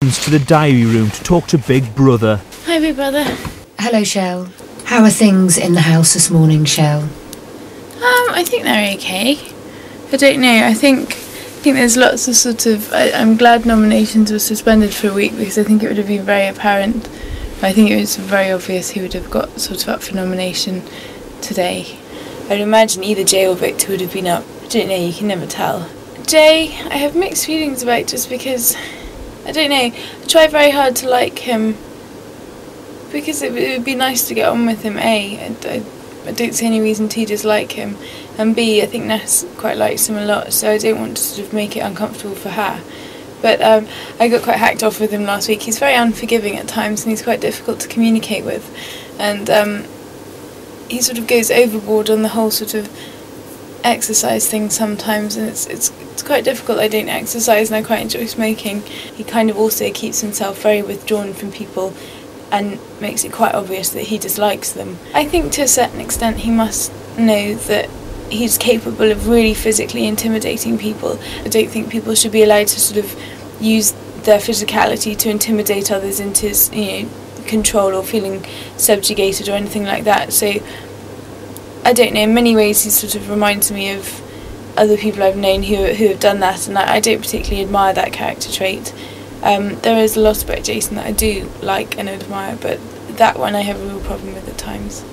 To the diary room to talk to Big Brother. Hi, Big Brother. Hello, Shell. How are things in the house this morning, Shell? I think they're okay. I don't know. I think there's lots of sort of. I'm glad nominations were suspended for a week because I think it would have been very apparent. I think it was very obvious who would have got sort of up for nomination today. I'd imagine either Jay or Victor would have been up. I don't know. You can never tell. Jay, I have mixed feelings about just because. I don't know, I try very hard to like him because it would be nice to get on with him. I don't see any reason to dislike him, and B, I think Ness quite likes him a lot, so I don't want to sort of make it uncomfortable for her. But I got quite hacked off with him last week. He's very unforgiving at times and he's quite difficult to communicate with, and he sort of goes overboard on the whole sort of exercise thing sometimes, and it's quite difficult. I don't exercise and I quite enjoy smoking. He kind of also keeps himself very withdrawn from people and makes it quite obvious that he dislikes them. I think to a certain extent he must know that he's capable of really physically intimidating people. I don't think people should be allowed to sort of use their physicality to intimidate others into, control or feeling subjugated or anything like that. So I don't know, in many ways he sort of reminds me of other people I've known who have done that, and I don't particularly admire that character trait. There is a lot about Jason that I do like and admire, but that one I have a real problem with at times.